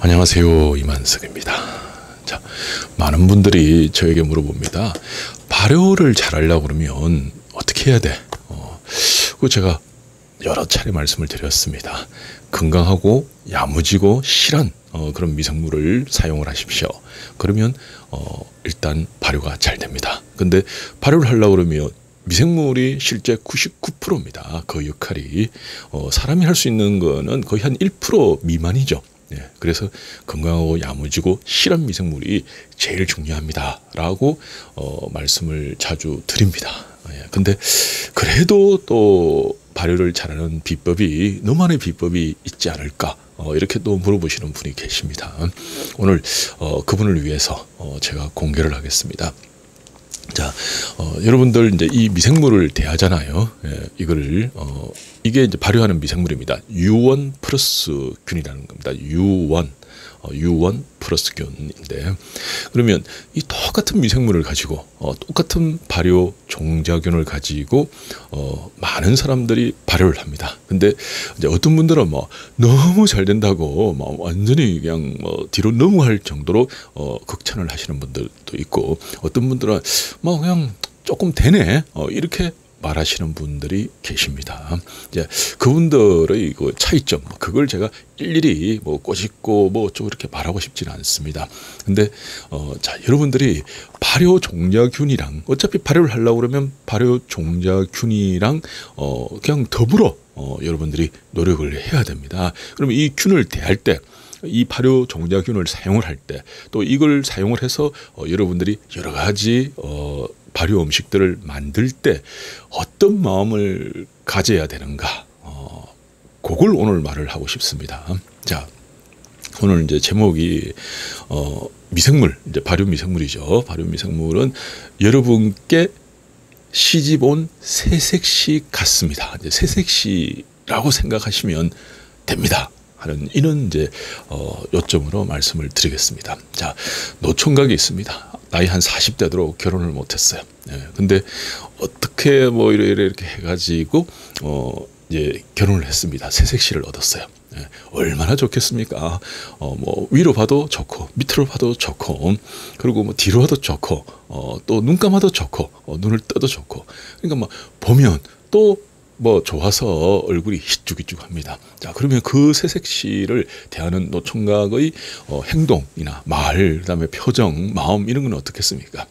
안녕하세요, 이만석입니다. 자, 많은 분들이 저에게 물어봅니다. 발효를 잘하려고 그러면 어떻게 해야 돼? 그 제가 여러 차례 말씀을 드렸습니다. 건강하고 야무지고 실한 그런 미생물을 사용을 하십시오. 그러면 일단 발효가 잘 됩니다. 근데 발효를 하려고 그러면 미생물이 실제 99%입니다. 그 역할이 사람이 할 수 있는 거는 거의 한 1% 미만이죠. 그래서 건강하고 야무지고 실한 미생물이 제일 중요합니다 라고 말씀을 자주 드립니다. 근데 그래도 또 발효를 잘하는 비법이, 너만의 비법이 있지 않을까, 이렇게 또 물어보시는 분이 계십니다. 오늘 그분을 위해서 제가 공개를 하겠습니다. 자, 여러분들 이제 이 미생물을 대하잖아요. 이거를 이게 이제 발효하는 미생물입니다. 유원 플러스 균이라는 겁니다. 유원 플러스 균인데, 그러면 이 똑같은 미생물을 가지고 똑같은 발효 종자균을 가지고 많은 사람들이 발효를 합니다. 근데 이제 어떤 분들은 뭐 너무 잘 된다고 뭐 완전히 그냥 뭐 뒤로 넘어갈 정도로 극찬을 하시는 분들도 있고, 어떤 분들은 뭐 그냥 조금 되네 이렇게 말하시는 분들이 계십니다. 이제 그분들의 그 차이점, 그걸 제가 일일이 뭐 꼬집고 뭐 좀 이렇게 말하고 싶지는 않습니다. 근데 자, 여러분들이 발효 종자균이랑, 어차피 발효를 하려고 그러면 발효 종자균이랑 그냥 더불어 여러분들이 노력을 해야 됩니다. 그러면 이 균을 대할 때, 이 발효 종자균을 사용을 할 때, 또 이걸 사용을 해서 여러분들이 여러 가지 발효 음식들을 만들 때 어떤 마음을 가져야 되는가, 그걸 오늘 말을 하고 싶습니다. 자, 오늘 이제 제목이 미생물, 이제 발효 미생물이죠. 발효 미생물은 여러분께 시집 온 새색시 같습니다. 이제 새색시라고 생각하시면 됩니다 하는, 이런 이제 요점으로 말씀을 드리겠습니다. 자, 노총각이 있습니다. 나이 한 40대 들어 결혼을 못했어요. 근데 어떻게 뭐 이렇게 해가지고 이제 결혼을 했습니다. 새색시를 얻었어요. 얼마나 좋겠습니까? 뭐 위로 봐도 좋고, 밑으로 봐도 좋고, 그리고 뭐 뒤로 봐도 좋고, 또 눈 감아도 좋고, 눈을 떠도 좋고, 그러니까 뭐 보면 또 뭐 좋아서 얼굴이 희죽희죽합니다. 자, 그러면 그 새색시를 대하는 노총각의 행동이나 말, 그다음에 표정, 마음, 이런 건 어떻겠습니까?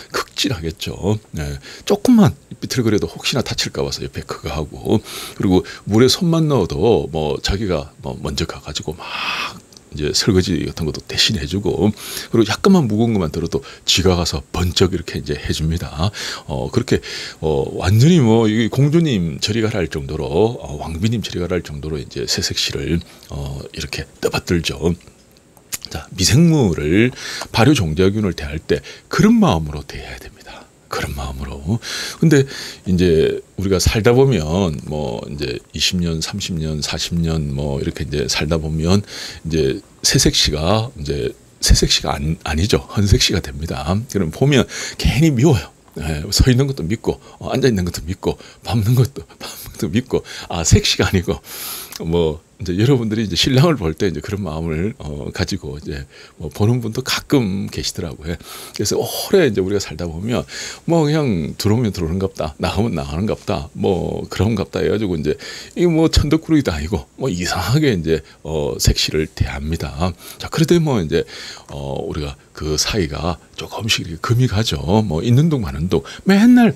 극진하겠죠. 조금만 비틀거려도 혹시나 다칠까 봐서 옆에 그거 하고, 그리고 물에 손만 넣어도 뭐 자기가 뭐 먼저 가가지고 막 이제 설거지 같은 것도 대신 해주고, 그리고 약간만 무거운 것만 들어도 지가 가서 번쩍 이렇게 이제 해줍니다. 그렇게 완전히 뭐 이 공주님 저리 가라 할 정도로, 왕비님 저리 가라 할 정도로 이제 새색시를 이렇게 떠받들죠. 자, 미생물을, 발효 종자균을 대할 때 그런 마음으로 대해야 됩니다. 그런 마음으로. 근데 이제 우리가 살다 보면 뭐 이제 20년, 30년, 40년 뭐 이렇게 이제 살다 보면 이제 새색시가 이제 새색시가 아니죠. 헌색시가 됩니다. 그럼 보면 괜히 미워요. 서 있는 것도 믿고, 앉아 있는 것도 믿고, 밟는 것도 믿고, 색시가 아니고, 뭐 이제 여러분들이 이제 신랑을 볼 때 이제 그런 마음을 가지고 이제 뭐 보는 분도 가끔 계시더라고요. 그래서 오래 이제 우리가 살다 보면 뭐 그냥 들어오면 들어오는갑다, 나가면 나가는갑다, 뭐 그런갑다 해가지고 이제 이거 뭐 천덕꾸러기도 아니고 뭐 이상하게 이제 색시를 대합니다. 자, 그래도 뭐 이제 우리가 그 사이가 조금씩 이렇게 금이 가죠. 뭐 있는 동 마는 동, 맨날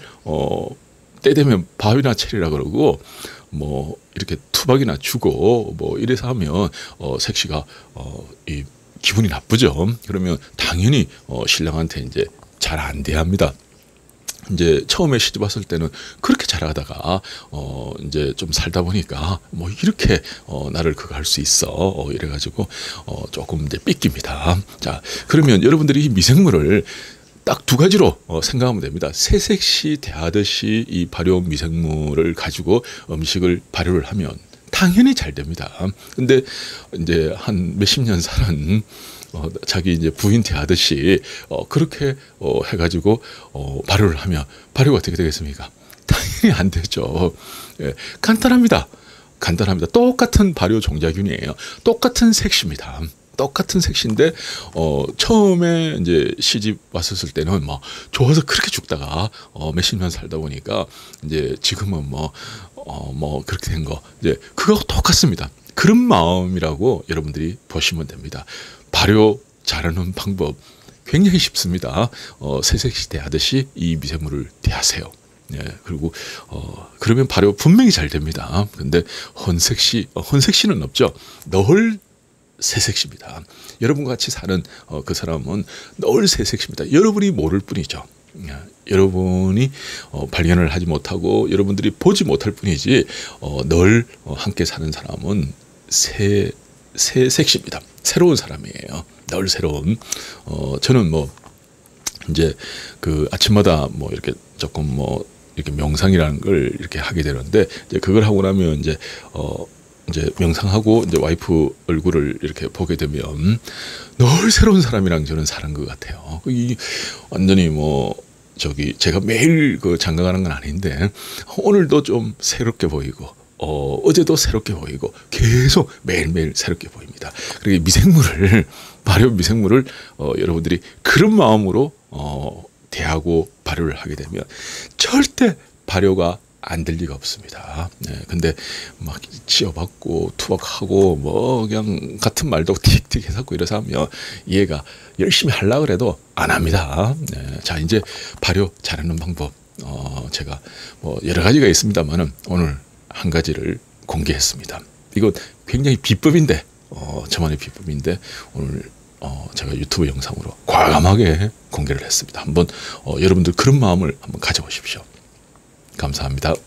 때 되면 밥이나 차리라 그러고, 뭐 이렇게 투박이나 주고 뭐 이래서 하면 색시가 이 기분이 나쁘죠. 그러면 당연히 신랑한테 이제 잘 안 대합니다. 이제 처음에 시집 왔을 때는 그렇게 잘하다가 이제 좀 살다 보니까 뭐 이렇게 나를 그거 할 수 있어 이래가지고 조금 이제 삐깁니다. 자, 그러면 여러분들이 이 미생물을 딱 두 가지로 생각하면 됩니다. 새색시 대하듯이 이 발효 미생물을 가지고 음식을 발효를 하면 당연히 잘 됩니다. 근데 이제 한 몇십 년 살은 자기 이제 부인 대하듯이 그렇게 해가지고 발효를 하면 발효가 어떻게 되겠습니까? 당연히 안 되죠. 간단합니다. 똑같은 발효 종자균이에요. 똑같은 색시입니다. 똑같은 색시인데 처음에 이제 시집 왔었을 때는 뭐 좋아서 그렇게 죽다가 몇십 년 살다 보니까 이제 지금은 뭐 그렇게 된 거 이제 그거하고 똑같습니다. 그런 마음이라고 여러분들이 보시면 됩니다. 발효 잘하는 방법 굉장히 쉽습니다. 새색시 대하듯이 이 미생물을 대하세요. 예, 그리고 그러면 발효 분명히 잘 됩니다. 근데 혼색시는 없죠. 늘 새색시입니다. 여러분과 같이 사는 그 사람은 늘 새색시입니다. 여러분이 모를 뿐이죠. 여러분이 발견을 하지 못하고 여러분들이 보지 못할 뿐이지 늘 함께 사는 사람은 새색시입니다. 새로운 사람이에요. 늘 새로운. 저는 뭐 이제 그 아침마다 뭐 이렇게 조금 뭐 이렇게 명상이라는 걸 이렇게 하게 되는데 이제 그걸 하고 나면 이제 명상하고 이제 와이프 얼굴을 이렇게 보게 되면 늘 새로운 사람이랑 저는 사는 것 같아요. 이 완전히 뭐 제가 매일 그 장가 가는 건 아닌데 오늘도 좀 새롭게 보이고 어제도 새롭게 보이고 계속 매일매일 새롭게 보입니다. 그리고 발효 미생물을 여러분들이 그런 마음으로 대하고 발효를 하게 되면 절대 발효가 안 될 리가 없습니다. 네, 근데 막 치여받고 투박하고 뭐 그냥 같은 말도 틱틱 해서고 이래서 하면 얘가 열심히 하려고 그래도 안 합니다. 네, 자 이제 발효 잘하는 방법 제가 뭐 여러 가지가 있습니다만은 오늘 한 가지를 공개했습니다. 이거 굉장히 비법인데 저만의 비법인데 오늘 제가 유튜브 영상으로 과감하게 공개를 했습니다. 한번 여러분들 그런 마음을 한번 가져보십시오. 감사합니다.